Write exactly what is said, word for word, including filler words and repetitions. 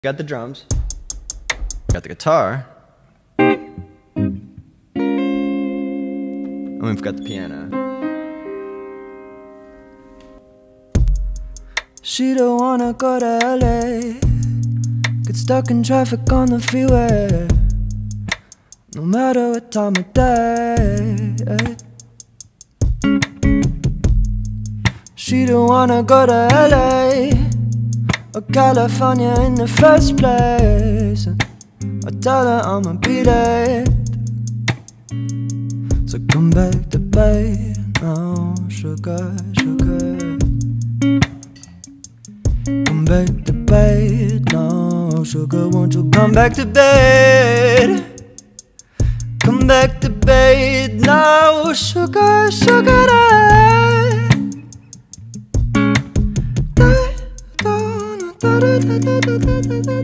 Got the drums, got the guitar, and we've got the piano. She don't wanna go to L A, get stuck in traffic on the freeway, no matter what time of day. She don't wanna go to L A or California in the first place. I tell her I'ma beat it, so come back to bed now, sugar, sugar. Come back to bed now, sugar, won't you come back to bed? Come back to bed now, sugar, sugar, da, da, da, da, da, da, da, da, da.